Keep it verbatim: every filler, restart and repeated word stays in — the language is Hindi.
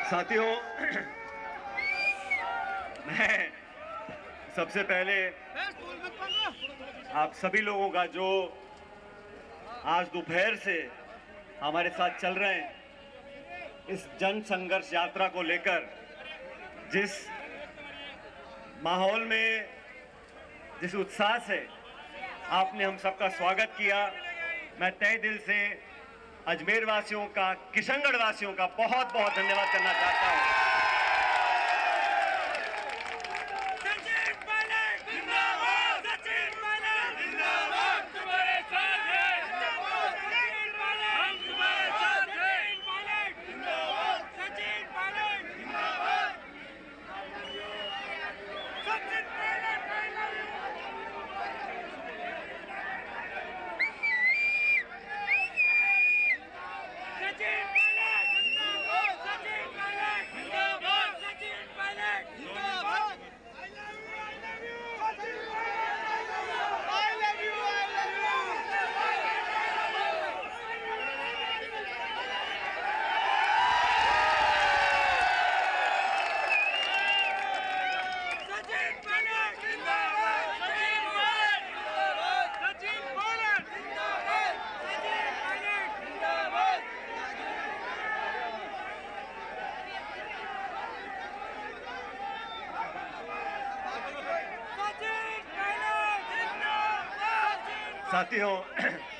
साथियों, मैं सबसे पहले आप सभी लोगों का जो आज दोपहर से हमारे साथ चल रहे हैं इस जन संघर्ष यात्रा को लेकर, जिस माहौल में, जिस उत्साह से आपने हम सबका स्वागत किया, मैं तहे दिल से अजमेर वासियों का, किशनगढ़ वासियों का बहुत बहुत धन्यवाद करना चाहता हूं। साथियों,